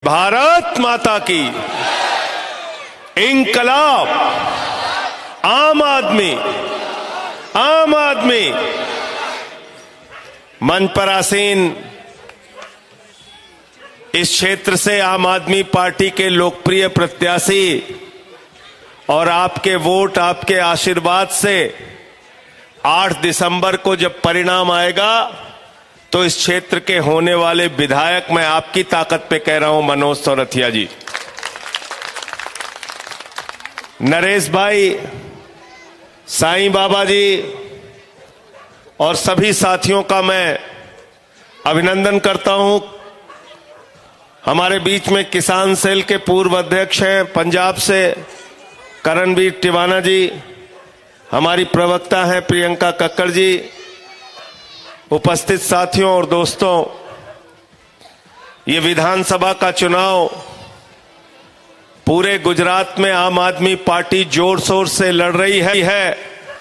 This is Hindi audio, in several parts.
भारत माता की। इंकलाब। आम आदमी। आम आदमी। मंच पर आसीन इस क्षेत्र से आम आदमी पार्टी के लोकप्रिय प्रत्याशी और आपके वोट, आपके आशीर्वाद से 8 दिसंबर को जब परिणाम आएगा तो इस क्षेत्र के होने वाले विधायक, मैं आपकी ताकत पे कह रहा हूं, मनोज सौरथिया जी, नरेश भाई, साईं बाबा जी और सभी साथियों का मैं अभिनंदन करता हूं। हमारे बीच में किसान सेल के पूर्व अध्यक्ष हैं पंजाब से करणवीर टिवाना जी, हमारी प्रवक्ता हैं प्रियंका कक्कड़ जी, उपस्थित साथियों और दोस्तों, ये विधानसभा का चुनाव पूरे गुजरात में आम आदमी पार्टी जोर शोर से लड़ रही है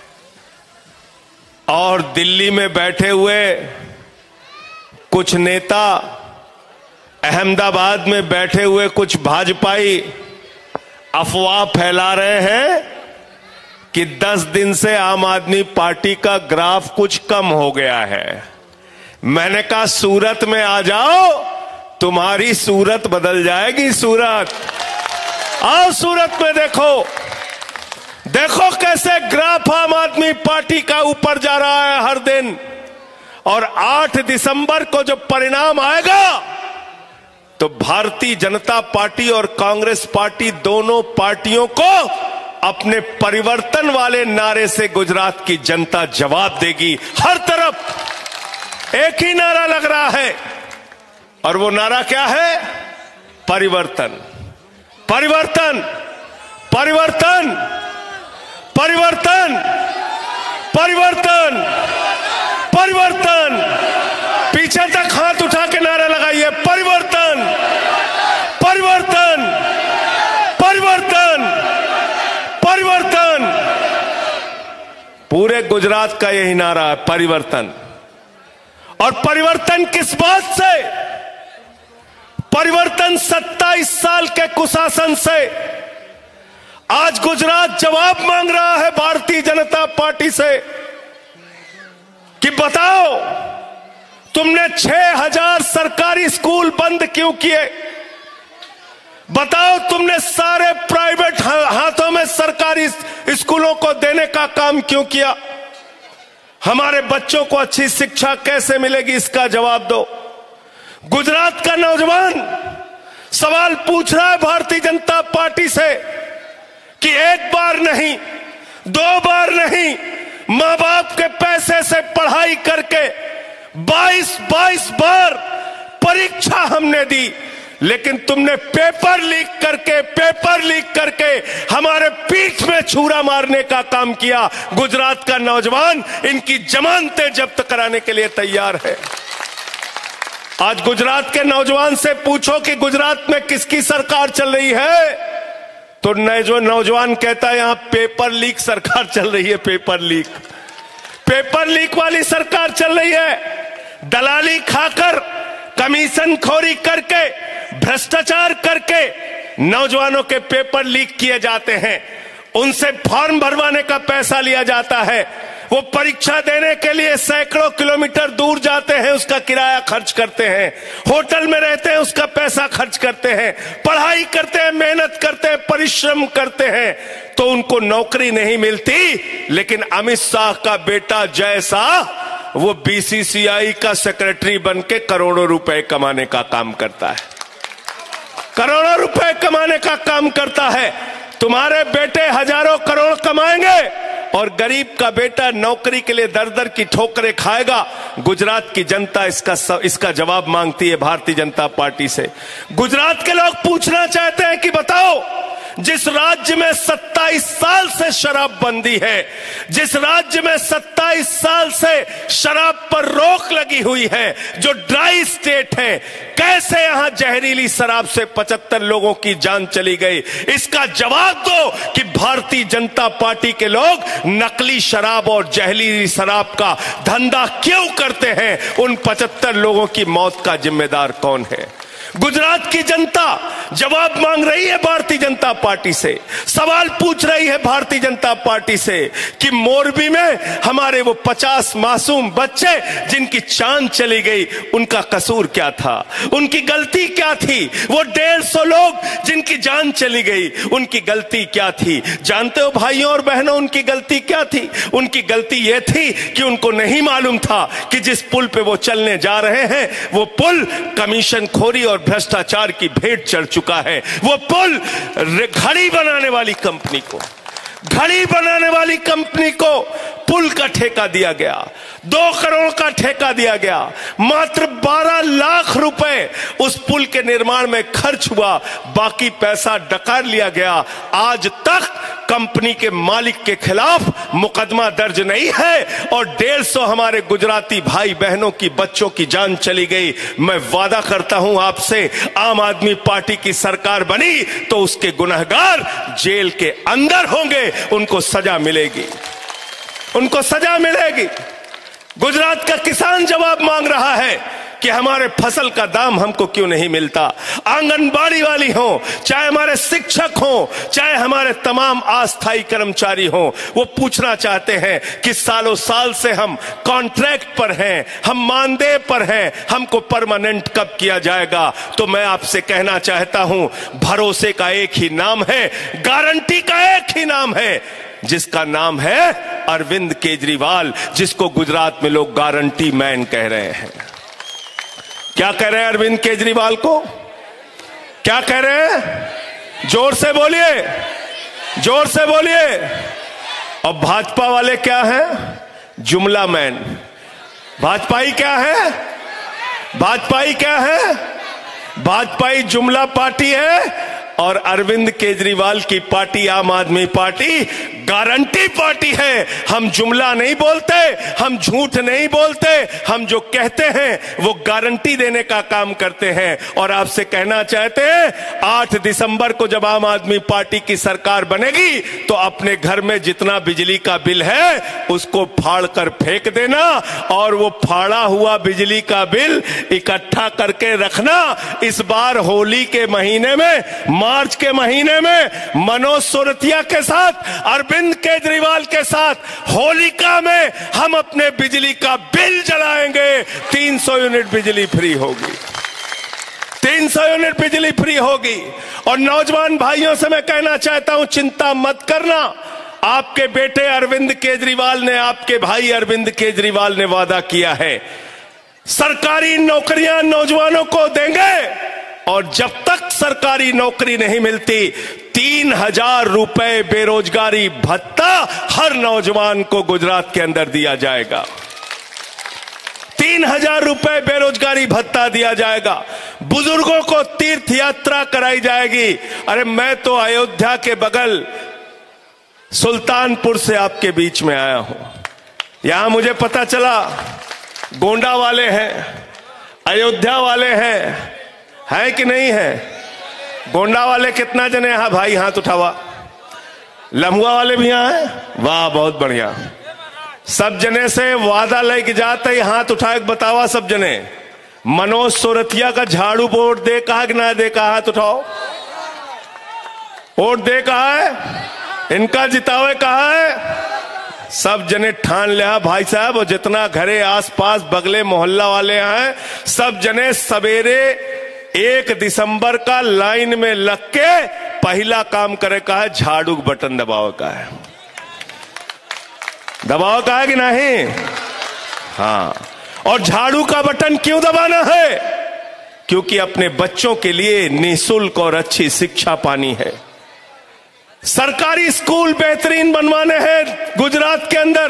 और दिल्ली में बैठे हुए कुछ नेता, अहमदाबाद में बैठे हुए कुछ भाजपाई अफवाह फैला रहे हैं कि 10 दिन से आम आदमी पार्टी का ग्राफ कुछ कम हो गया है। मैंने कहा सूरत में आ जाओ, तुम्हारी सूरत बदल जाएगी। सूरत आओ, सूरत में देखो, देखो कैसे ग्राफ आम आदमी पार्टी का ऊपर जा रहा है हर दिन। और 8 दिसंबर को जब परिणाम आएगा तो भारतीय जनता पार्टी और कांग्रेस पार्टी, दोनों पार्टियों को अपने परिवर्तन वाले नारे से गुजरात की जनता जवाब देगी। हर तरफ एक ही नारा लग रहा है और वो नारा क्या है? परिवर्तन, परिवर्तन, परिवर्तन, परिवर्तन, परिवर्तन, परिवर्तन। पीछे तक हाथ उठा के नारा लगाइए, परिवर्तन, परिवर्तन, परिवर्तन, परिवर्तन। पूरे गुजरात का यही नारा है, परिवर्तन। और परिवर्तन किस बात से? परिवर्तन 27 साल के कुशासन से। आज गुजरात जवाब मांग रहा है भारतीय जनता पार्टी से कि बताओ, तुमने 6000 सरकारी स्कूल बंद क्यों किए? बताओ, तुमने सारे प्राइवेट हाथों में सरकारी स्कूलों को देने का काम क्यों किया? हमारे बच्चों को अच्छी शिक्षा कैसे मिलेगी, इसका जवाब दो। गुजरात का नौजवान सवाल पूछ रहा है भारतीय जनता पार्टी से कि एक बार नहीं, 2 बार नहीं, मां बाप के पैसे से पढ़ाई करके 22 बार परीक्षा हमने दी, लेकिन तुमने पेपर लीक करके हमारे पीठ में छुरा मारने का काम किया। गुजरात का नौजवान इनकी जमानतें जब्त कराने के लिए तैयार है। आज गुजरात के नौजवान से पूछो कि गुजरात में किसकी सरकार चल रही है, तो नौजवान कहता है यहां पेपर लीक सरकार चल रही है। पेपर लीक वाली सरकार चल रही है। दलाली खाकर, कमीशन खोरी करके, भ्रष्टाचार करके नौजवानों के पेपर लीक किए जाते हैं, उनसे फॉर्म भरवाने का पैसा लिया जाता है। वो परीक्षा देने के लिए सैकड़ों किलोमीटर दूर जाते हैं, उसका किराया खर्च करते हैं, होटल में रहते हैं, उसका पैसा खर्च करते हैं, पढ़ाई करते हैं, मेहनत करते हैं, परिश्रम करते हैं, तो उनको नौकरी नहीं मिलती। लेकिन अमित शाह का बेटा जय शाह, वो बीसीसीआई का सेक्रेटरी बन के करोड़ों रुपए कमाने का काम करता है, करोड़ों रुपए कमाने का काम करता है। तुम्हारे बेटे हजारों करोड़ कमाएंगे और गरीब का बेटा नौकरी के लिए दर दर की ठोकरें खाएगा। गुजरात की जनता इसका जवाब मांगती है भारतीय जनता पार्टी से। गुजरात के लोग पूछना चाहते हैं कि बताओ, जिस राज्य में 27 साल से शराबबंदी है, जिस राज्य में 27 साल से शराब पर रोक लगी हुई है, जो ड्राई स्टेट है, कैसे यहां जहरीली शराब से 75 लोगों की जान चली गई? इसका जवाब दो कि भारतीय जनता पार्टी के लोग नकली शराब और जहरीली शराब का धंधा क्यों करते हैं? उन 75 लोगों की मौत का जिम्मेदार कौन है? गुजरात की जनता जवाब मांग रही है भारतीय जनता पार्टी से, सवाल पूछ रही है भारतीय जनता पार्टी से कि मोरबी में हमारे वो 50 मासूम बच्चे जिनकी जान चली गई, उनका कसूर क्या था, उनकी गलती क्या थी? वो 150 लोग जिनकी जान चली गई, उनकी गलती क्या थी? जानते हो भाइयों और बहनों, उनकी गलती क्या थी? उनकी गलती यह थी कि उनको नहीं मालूम था कि जिस पुल पे वो चलने जा रहे हैं वो पुल कमीशन खोरी और भ्रष्टाचार की भेंट चढ़ चुका है। वो पुल घड़ी बनाने वाली कंपनी को पुल का ठेका दिया गया, 2 करोड़ का ठेका दिया गया, मात्र 12 लाख रुपए उस पुल के निर्माण में खर्च हुआ, बाकी पैसा डकार लिया गया। आज तक कंपनी के मालिक के खिलाफ मुकदमा दर्ज नहीं है और 150 हमारे गुजराती भाई बहनों की बच्चों की जान चली गई। मैं वादा करता हूं आपसे, आम आदमी पार्टी की सरकार बनी तो उसके गुनहगार जेल के अंदर होंगे, उनको सजा मिलेगी, उनको सजा मिलेगी। गुजरात का किसान जवाब मांग रहा है कि हमारे फसल का दाम हमको क्यों नहीं मिलता। आंगनबाड़ी वाली हो, चाहे हमारे शिक्षक हो, चाहे हमारे तमाम अस्थायी कर्मचारी हो, वो पूछना चाहते हैं कि सालों साल से हम कॉन्ट्रैक्ट पर हैं, हम मानदेय पर हैं, हमको परमानेंट कब किया जाएगा? तो मैं आपसे कहना चाहता हूं, भरोसे का एक ही नाम है, गारंटी का एक ही नाम है, जिसका नाम है अरविंद केजरीवाल, जिसको गुजरात में लोग गारंटी मैन कह रहे हैं। क्या कह रहे हैं अरविंद केजरीवाल को? क्या कह रहे हैं? जोर से बोलिए, जोर से बोलिए। और भाजपा वाले क्या हैं? जुमला मैन। भाजपाई क्या है? भाजपाई क्या है? भाजपाई जुमला पार्टी है और अरविंद केजरीवाल की पार्टी आम आदमी पार्टी गारंटी पार्टी है। हम जुमला नहीं बोलते, हम झूठ नहीं बोलते, हम जो कहते हैं वो गारंटी देने का काम करते हैं। और आपसे कहना चाहते हैं, 8 दिसंबर को जब आम आदमी पार्टी की सरकार बनेगी तो अपने घर में जितना बिजली का बिल है उसको फाड़ कर फेंक देना और वो फाड़ा हुआ बिजली का बिल इकट्ठा करके रखना। इस बार होली के महीने में, मार्च के महीने में मनोज सोरठिया के साथ, अरविंद केजरीवाल के साथ होलिका में हम अपने बिजली का बिल जलाएंगे। 300 यूनिट बिजली फ्री होगी, 300 यूनिट बिजली फ्री होगी। और नौजवान भाइयों से मैं कहना चाहता हूं, चिंता मत करना, आपके बेटे अरविंद केजरीवाल ने, आपके भाई अरविंद केजरीवाल ने वादा किया है, सरकारी नौकरियां नौजवानों को देंगे। और जब तक सरकारी नौकरी नहीं मिलती, 3000 रुपए बेरोजगारी भत्ता हर नौजवान को गुजरात के अंदर दिया जाएगा। 3000 रुपए बेरोजगारी भत्ता दिया जाएगा। बुजुर्गों को तीर्थ यात्रा कराई जाएगी। अरे मैं तो अयोध्या के बगल सुल्तानपुर से आपके बीच में आया हूं। यहां मुझे पता चला गोंडा वाले हैं, अयोध्या वाले हैं, है कि नहीं है? गोंडा वाले कितना जने हैं भाई? हाथ उठावा। लम्हुआ वाले भी यहां हैं? वाह, बहुत बढ़िया। सब जने से वादा लेके जाते ही हाथ उठाए बतावा सब जने। मनोज सोरठिया का झाड़ू वोट दे कहा कि ना दे कहा? हाथ उठाओ। वोट दे कहा है, इनका जितावे कहा है। सब जने ठान लिया भाई साहब, और जितना घरे आस पास बगले मोहल्ला वाले हैं, सब जने सवेरे 1 दिसंबर का लाइन में लग के पहला काम करे का है, झाड़ू बटन दबाव का है। दबाव का है कि नहीं? हाँ। और झाड़ू का बटन क्यों दबाना है? क्योंकि अपने बच्चों के लिए निःशुल्क और अच्छी शिक्षा पानी है। सरकारी स्कूल बेहतरीन बनवाने हैं गुजरात के अंदर।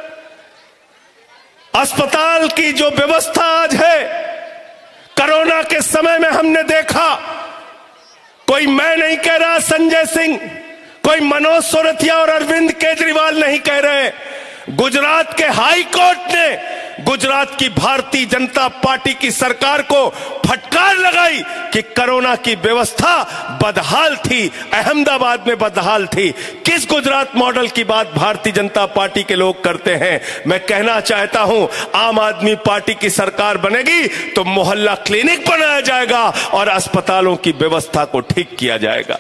अस्पताल की जो व्यवस्था आज है, कोरोना के समय में हमने देखा, कोई मैं नहीं कह रहा, संजय सिंह, कोई मनोज सोरठिया और अरविंद केजरीवाल नहीं कह रहे, गुजरात के हाई कोर्ट ने गुजरात की भारतीय जनता पार्टी की सरकार को फटकार लगाई कि कोरोना की व्यवस्था बदहाल थी, अहमदाबाद में बदहाल थी। किस गुजरात मॉडल की बात भारतीय जनता पार्टी के लोग करते हैं? मैं कहना चाहता हूं, आम आदमी पार्टी की सरकार बनेगी तो मोहल्ला क्लिनिक बनाया जाएगा और अस्पतालों की व्यवस्था को ठीक किया जाएगा।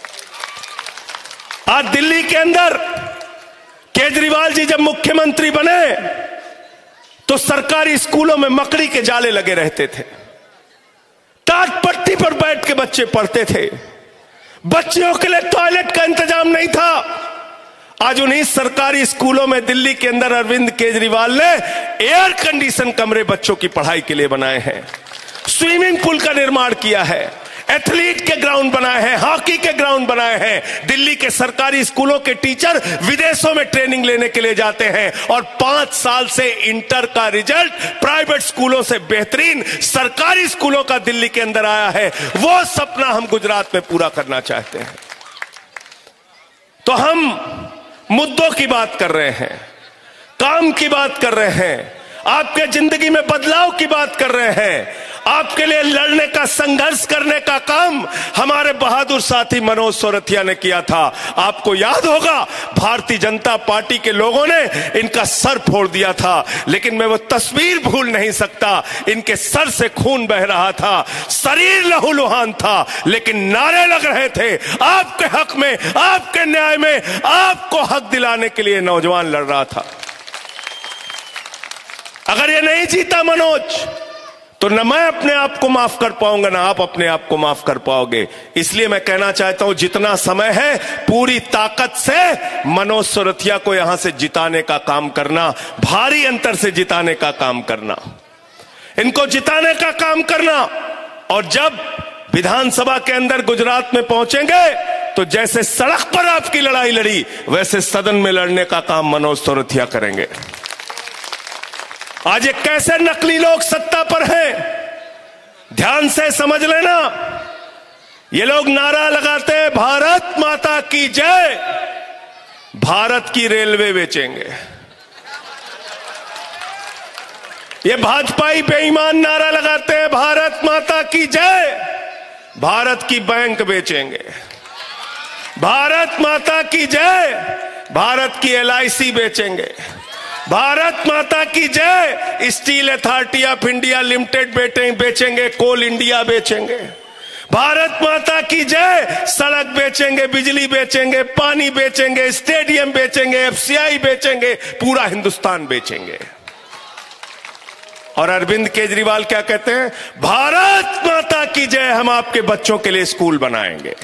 आज दिल्ली के अंदर केजरीवाल जी जब मुख्यमंत्री बने तो सरकारी स्कूलों में मकड़ी के जाले लगे रहते थे, टाट पट्टी पर बैठ के बच्चे पढ़ते थे, बच्चियों के लिए टॉयलेट का इंतजाम नहीं था। आज उन्हीं सरकारी स्कूलों में दिल्ली के अंदर अरविंद केजरीवाल ने एयर कंडीशन कमरे बच्चों की पढ़ाई के लिए बनाए हैं, स्विमिंग पूल का निर्माण किया है, एथलीट के ग्राउंड बनाए हैं, हॉकी के ग्राउंड बनाए हैं। दिल्ली के सरकारी स्कूलों के टीचर विदेशों में ट्रेनिंग लेने के लिए जाते हैं और 5 साल से इंटर का रिजल्ट प्राइवेट स्कूलों से बेहतरीन सरकारी स्कूलों का दिल्ली के अंदर आया है। वो सपना हम गुजरात में पूरा करना चाहते हैं। तो हम मुद्दों की बात कर रहे हैं, काम की बात कर रहे हैं, आपके जिंदगी में बदलाव की बात कर रहे हैं, आपके लिए लड़ने का, संघर्ष करने का काम हमारे बहादुर साथी मनोज सोरथिया ने किया था। आपको याद होगा, भारतीय जनता पार्टी के लोगों ने इनका सर फोड़ दिया था, लेकिन मैं वो तस्वीर भूल नहीं सकता। इनके सर से खून बह रहा था, शरीर लहूलुहान था, लेकिन नारे लग रहे थे आपके हक में, आपके न्याय में, आपको हक दिलाने के लिए नौजवान लड़ रहा था। अगर ये नहीं जीता मनोज, तो न मैं अपने आप को माफ कर पाऊंगा, ना आप अपने आप को माफ कर पाओगे। इसलिए मैं कहना चाहता हूं, जितना समय है पूरी ताकत से मनोज सोरथिया को यहां से जिताने का काम करना, भारी अंतर से जिताने का काम करना, इनको जिताने का काम करना। और जब विधानसभा के अंदर गुजरात में पहुंचेंगे तो जैसे सड़क पर आपकी लड़ाई लड़ी, वैसे सदन में लड़ने का काम मनोज सोरथिया करेंगे। आज ये कैसे नकली लोग सत्ता पर हैं, ध्यान से समझ लेना। ये लोग नारा लगाते हैं भारत माता की जय, भारत की रेलवे बेचेंगे। ये भाजपाई बेईमान नारा लगाते हैं भारत माता की जय, भारत की बैंक बेचेंगे। भारत माता की जय, भारत की LIC बेचेंगे। भारत माता की जय, steel authority of India limited बेचेंगे, कोल इंडिया बेचेंगे। भारत माता की जय, सड़क बेचेंगे, बिजली बेचेंगे, पानी बेचेंगे, स्टेडियम बेचेंगे, FCI बेचेंगे, पूरा हिंदुस्तान बेचेंगे। और अरविंद केजरीवाल क्या कहते हैं? भारत माता की जय, हम आपके बच्चों के लिए स्कूल बनाएंगे।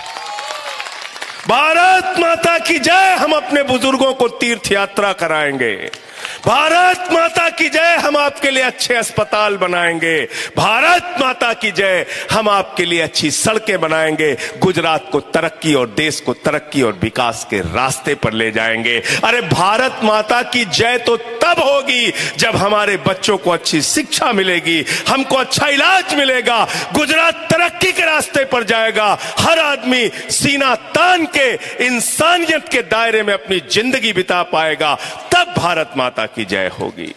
भारत माता की जय, हम अपने बुजुर्गों को तीर्थ यात्रा कराएंगे। भारत माता की जय, हम आपके लिए अच्छे अस्पताल बनाएंगे। भारत माता की जय, हम आपके लिए अच्छी सड़कें बनाएंगे, गुजरात को तरक्की और देश को तरक्की और विकास के रास्ते पर ले जाएंगे। अरे भारत माता की जय तो तब होगी जब हमारे बच्चों को अच्छी शिक्षा मिलेगी, हमको अच्छा इलाज मिलेगा, गुजरात तरक्की के रास्ते पर जाएगा, हर आदमी सीना तान के इंसानियत के दायरे में अपनी जिंदगी बिता पाएगा, तब भारत माता की जय होगी।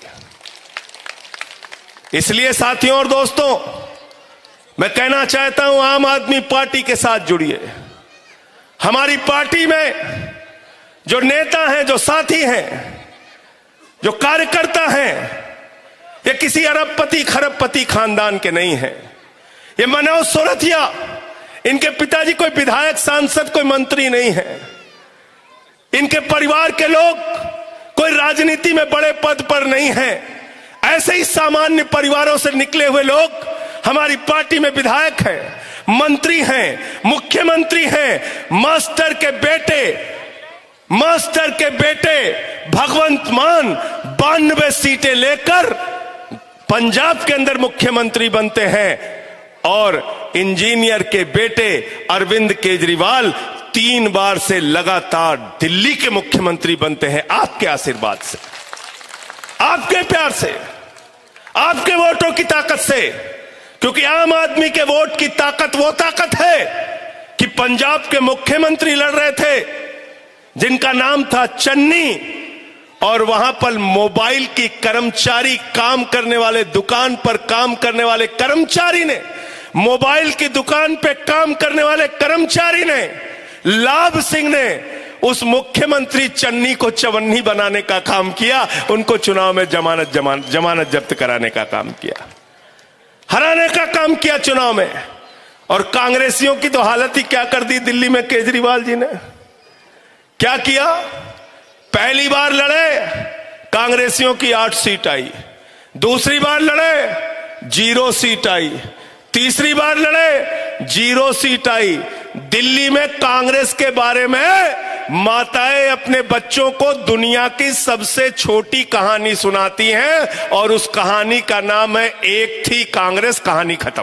इसलिए साथियों और दोस्तों, मैं कहना चाहता हूं, आम आदमी पार्टी के साथ जुड़िए। हमारी पार्टी में जो नेता हैं, जो साथी हैं, जो कार्यकर्ता हैं, ये किसी अरबपति खरबपति खानदान के नहीं हैं। ये मनोज सोरथिया, इनके पिताजी कोई विधायक, सांसद, कोई मंत्री नहीं है। इनके परिवार के लोग कोई राजनीति में बड़े पद पर नहीं है। ऐसे ही सामान्य परिवारों से निकले हुए लोग हमारी पार्टी में विधायक हैं, मंत्री हैं, मुख्यमंत्री हैं। मास्टर के बेटे भगवंत मान 92 सीटें लेकर पंजाब के अंदर मुख्यमंत्री बनते हैं और इंजीनियर के बेटे अरविंद केजरीवाल 3 बार से लगातार दिल्ली के मुख्यमंत्री बनते हैं, आपके आशीर्वाद से, आपके प्यार से, आपके वोटों की ताकत से। क्योंकि आम आदमी के वोट की ताकत वो ताकत है कि पंजाब के मुख्यमंत्री लड़ रहे थे जिनका नाम था चन्नी, और वहां पर मोबाइल की कर्मचारी काम करने वाले, दुकान पर काम करने वाले कर्मचारी ने, मोबाइल की दुकान पे काम करने वाले कर्मचारी ने, लाभ सिंह ने उस मुख्यमंत्री चन्नी को चवन्नी बनाने का काम किया, उनको चुनाव में जमानत जब्त कराने का काम किया, हराने का काम किया चुनाव में। और कांग्रेसियों की तो हालत ही क्या कर दी दिल्ली में केजरीवाल जी ने। क्या किया? पहली बार लड़े, कांग्रेसियों की 8 सीट आई, दूसरी बार लड़े 0 सीट आई, तीसरी बार लड़े 0 सीट आई। दिल्ली में कांग्रेस के बारे में माताएं अपने बच्चों को दुनिया की सबसे छोटी कहानी सुनाती हैं और उस कहानी का नाम है एक थी कांग्रेस, कहानी खत्म।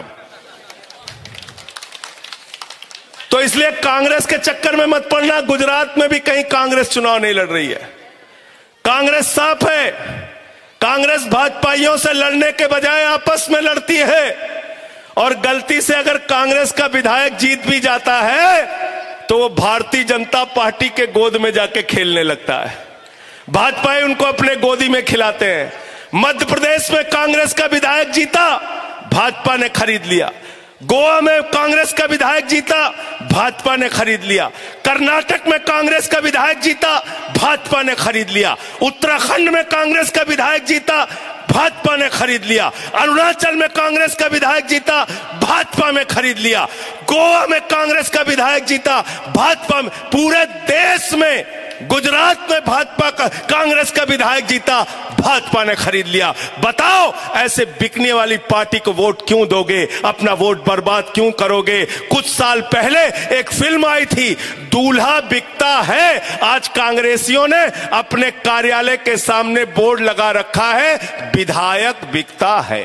तो इसलिए कांग्रेस के चक्कर में मत पड़ना। गुजरात में भी कहीं कांग्रेस चुनाव नहीं लड़ रही है। कांग्रेस साफ है। कांग्रेस भाजपाइयों से लड़ने के बजाय आपस में लड़ती है, और गलती से अगर कांग्रेस का विधायक जीत भी जाता है तो वो भारतीय जनता पार्टी के गोद में जाके खेलने लगता है। भाजपाई उनको अपने गोदी में खिलाते हैं। मध्य प्रदेश में कांग्रेस का विधायक जीता, भाजपा ने खरीद लिया। गोवा में कांग्रेस का विधायक जीता, भाजपा ने खरीद लिया। कर्नाटक में कांग्रेस का विधायक जीता, भाजपा ने खरीद लिया। उत्तराखंड में कांग्रेस का विधायक जीता, भाजपा ने खरीद लिया। अरुणाचल में कांग्रेस का विधायक जीता, भाजपा में खरीद लिया। गोवा में कांग्रेस का विधायक जीता, भाजपा में। पूरे देश में, गुजरात में भाजपा का, कांग्रेस का विधायक जीता, भाजपा ने खरीद लिया। बताओ, ऐसे बिकने वाली पार्टी को वोट क्यों दोगे? अपना वोट बर्बाद क्यों करोगे? कुछ साल पहले एक फिल्म आई थी, दूल्हा बिकता है। आज कांग्रेसियों ने अपने कार्यालय के सामने बोर्ड लगा रखा है, विधायक बिकता है।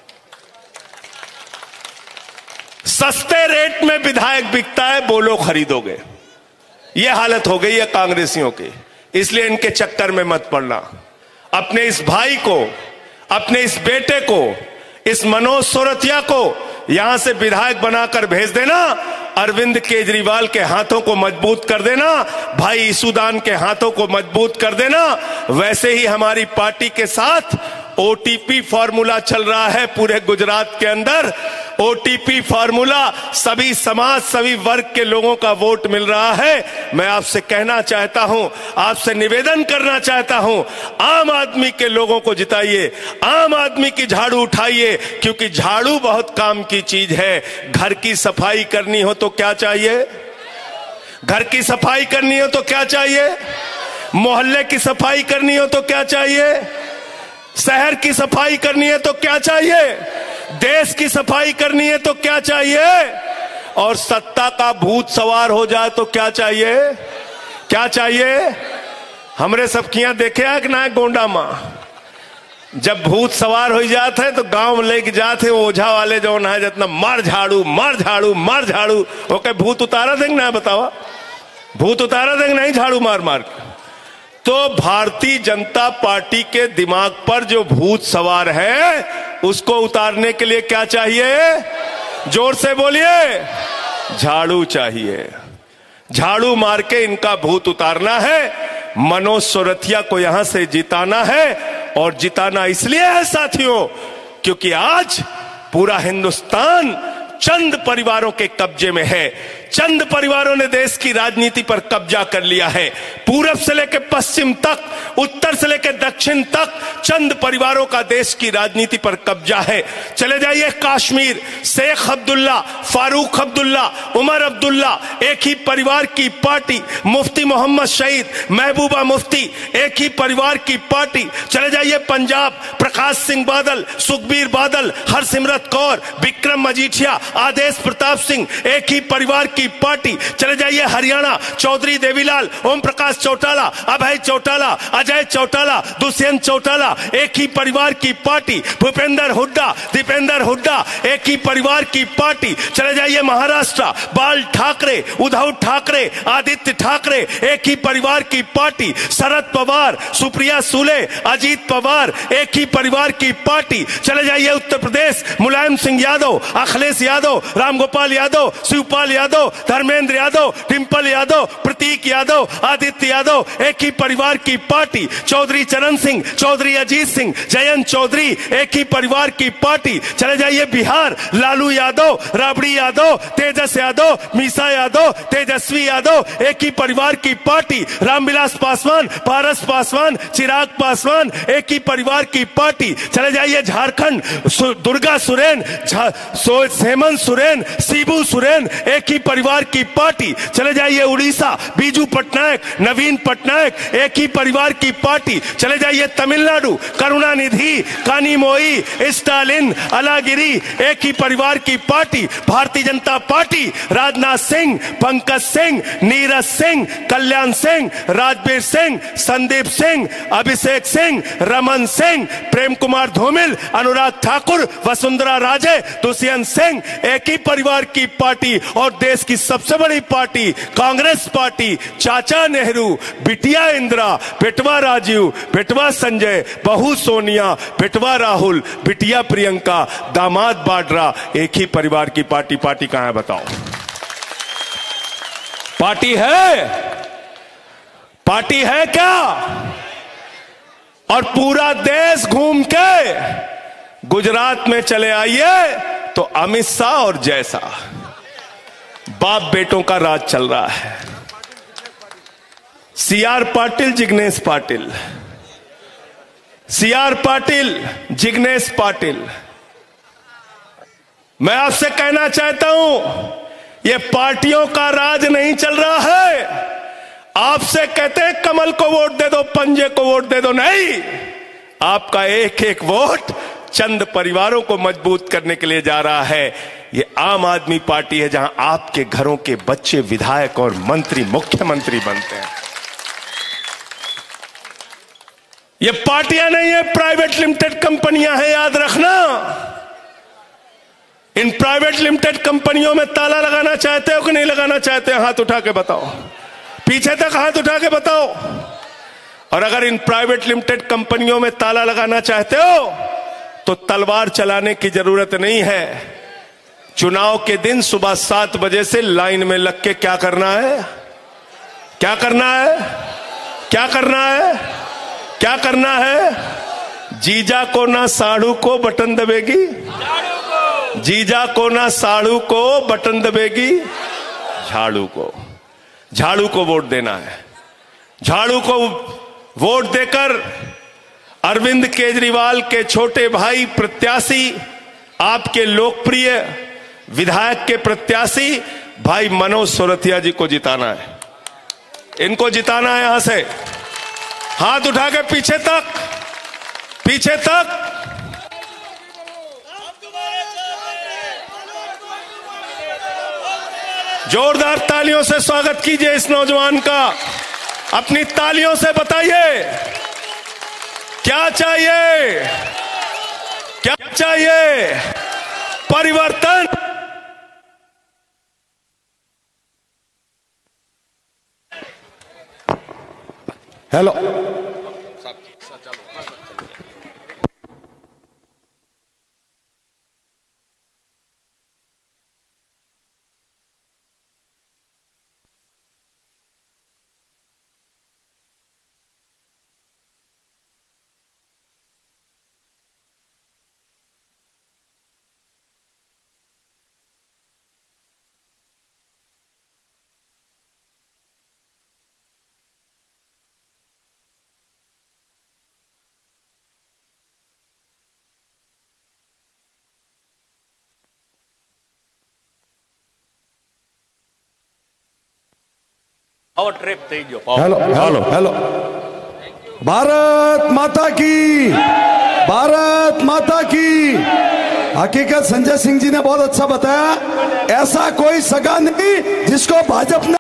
सस्ते रेट में विधायक बिकता है, बोलो खरीदोगे। यह हालत हो गई है कांग्रेसियों की। इसलिए इनके चक्कर में मत पड़ना। अपने इस भाई को, अपने इस बेटे को, इस मनोज सोरठिया को यहां से विधायक बनाकर भेज देना। अरविंद केजरीवाल के हाथों को मजबूत कर देना, भाई ईसुदान के हाथों को मजबूत कर देना। वैसे ही हमारी पार्टी के साथ ओटीपी फॉर्मूला चल रहा है पूरे गुजरात के अंदर। ओटीपी फॉर्मूला, सभी समाज, सभी वर्ग के लोगों का वोट मिल रहा है। मैं आपसे कहना चाहता हूं, आपसे निवेदन करना चाहता हूं, आम आदमी के लोगों को जिताइए, आम आदमी की झाड़ू उठाइए, क्योंकि झाड़ू बहुत काम की चीज है। घर की सफाई करनी हो तो क्या चाहिए? घर की सफाई करनी हो तो क्या चाहिए? मोहल्ले की सफाई करनी हो तो क्या चाहिए? शहर की सफाई करनी है तो क्या चाहिए? देश की सफाई करनी है तो क्या चाहिए? और सत्ता का भूत सवार हो जाए तो क्या चाहिए? क्या चाहिए? हमरे सबकियां देखे है कि ना गोंडा मां, जब भूत सवार हो जाते हैं तो गांव में लेके जाते ओझा वाले जो है, जितना मार झाड़ू मार झाड़ू मार झाड़ू, ओके भूत उतारा देंगे ना? बतावा, भूत उतारा देंगे नहीं झाड़ू मार मार के? तो भारतीय जनता पार्टी के दिमाग पर जो भूत सवार है उसको उतारने के लिए क्या चाहिए? जोर से बोलिए, झाड़ू चाहिए। झाड़ू मार के इनका भूत उतारना है। मनोज सोरठिया को यहां से जिताना है, और जिताना इसलिए है साथियों क्योंकि आज पूरा हिंदुस्तान चंद परिवारों के कब्जे में है। चंद परिवारों ने देश की राजनीति पर कब्जा कर लिया है। पूरब से लेकर पश्चिम तक, उत्तर से लेकर दक्षिण तक चंद परिवारों का देश की राजनीति पर कब्जा है। चले जाइए कश्मीर, शेख अब्दुल्ला, फारूक अब्दुल्ला, उमर अब्दुल्ला, एक ही परिवार की पार्टी। मुफ्ती मोहम्मद शहीद, महबूबा मुफ्ती, एक ही परिवार की पार्टी। चले जाइए पंजाब, प्रकाश सिंह बादल, सुखबीर बादल, हरसिमरत कौर, विक्रम मजीठिया, आदेश प्रताप सिंह, एक ही परिवार की पार्टी। चले जाइए हरियाणा, चौधरी देवीलाल, ओम प्रकाश चौटाला, अभय चौटाला, अजय चौटाला, दुष्यंत चौटाला, एक ही परिवार की पार्टी। भूपेंद्र हुड्डा, दीपेंद्र हुड्डा, एक ही परिवार की पार्टी। चले जाइए महाराष्ट्र, बाल ठाकरे, उद्धव ठाकरे, आदित्य ठाकरे, एक ही परिवार की पार्टी। शरद पवार, सुप्रिया सुले, अजीत पवार, एक ही परिवार की पार्टी। चले जाइए उत्तर प्रदेश, मुलायम सिंह यादव, अखिलेश यादव, यादव, रामगोपाल यादव, शिवपाल यादव, धर्मेंद्र यादव, डिंपल यादव, प्रतीक यादव, आदित्य यादव, एक ही परिवार की पार्टी। चौधरी चरण सिंह, चौधरी अजीत सिंह, जयंत चौधरी, एक ही परिवार की पार्टी। चले जाइए बिहार, लालू यादव, राबड़ी यादव, तेजस यादव, मीसा यादव, तेजस्वी यादव, एक ही परिवार की पार्टी। रामविलास पासवान, पारस पासवान, चिराग पासवान, एक ही परिवार की पार्टी। चले जाइए झारखंड, दुर्गा सोरेन, हेमंत सोरेन, शिबू सोरेन, एक ही परिवार की पार्टी। चले जाइए उड़ीसा, बीजू पटनायक, नवीन पटनायक, एक ही परिवार की पार्टी। चले जाइए तमिलनाडु, करुणानिधि, कानीमोई, स्टालिन, अलागिरी, एक ही परिवार की पार्टी। भारतीय जनता पार्टी, राजनाथ सिंह, पंकज सिंह, नीरज सिंह, कल्याण सिंह, राजवीर सिंह, संदीप सिंह, अभिषेक सिंह, रमन सिंह, प्रेम कुमार धूमिल, अनुराग ठाकुर, वसुंधरा राजे, दुष्यंत सिंह, एक ही परिवार की पार्टी। और देश की सबसे बड़ी पार्टी कांग्रेस पार्टी, चाचा नेहरू, बिटिया इंदिरा, बेटवा राजीव, बेटवा संजय, बहू सोनिया, बेटवा राहुल, बिटिया प्रियंका, दामाद वाड्रा, एक ही परिवार की पार्टी। पार्टी कहां है बताओ? पार्टी है? पार्टी है क्या? और पूरा देश घूम के गुजरात में चले आइए तो अमित शाह और जैसा बाप बेटों का राज चल रहा है। सीआर पाटिल, जिग्नेश पाटिल, सीआर पाटिल, जिग्नेश पाटिल, मैं आपसे कहना चाहता हूं, यह पार्टियों का राज नहीं चल रहा है। आपसे कहते हैं कमल को वोट दे दो, पंजे को वोट दे दो, नहीं, आपका एक एक वोट चंद परिवारों को मजबूत करने के लिए जा रहा है। ये आम आदमी पार्टी है जहां आपके घरों के बच्चे विधायक और मंत्री, मुख्यमंत्री बनते हैं। ये पार्टियां नहीं है, प्राइवेट लिमिटेड कंपनियां हैं, याद रखना। इन प्राइवेट लिमिटेड कंपनियों में ताला लगाना चाहते हो कि नहीं लगाना चाहते? हाथ उठा के बताओ, पीछे तक हाथ उठा के बताओ। और अगर इन प्राइवेट लिमिटेड कंपनियों में ताला लगाना चाहते हो तो तलवार चलाने की जरूरत नहीं है। चुनाव के दिन सुबह 7 बजे से लाइन में लग के क्या करना है? क्या करना है? क्या करना है? क्या करना है? जीजा को ना साड़ू को बटन दबेगी, जीजा को ना साड़ू को बटन दबेगी, झाड़ू को, झाड़ू को वोट देना है। झाड़ू को वोट देकर अरविंद केजरीवाल के छोटे भाई प्रत्याशी, आपके लोकप्रिय विधायक के प्रत्याशी भाई मनोज सोरथिया जी को जिताना है। इनको जिताना है। यहां से हाथ उठा के पीछे तक, पीछे तक। जोरदार तालियों से स्वागत कीजिए इस नौजवान का। अपनी तालियों से बताइए क्या चाहिए, क्या चाहिए? परिवर्तन। Hello, hello, hello, hello. Bharat माता की, भारत माता की। हकीकत संजय सिंह जी ने बहुत अच्छा बताया, ऐसा कोई सगा नहीं जिसको भाजपा ने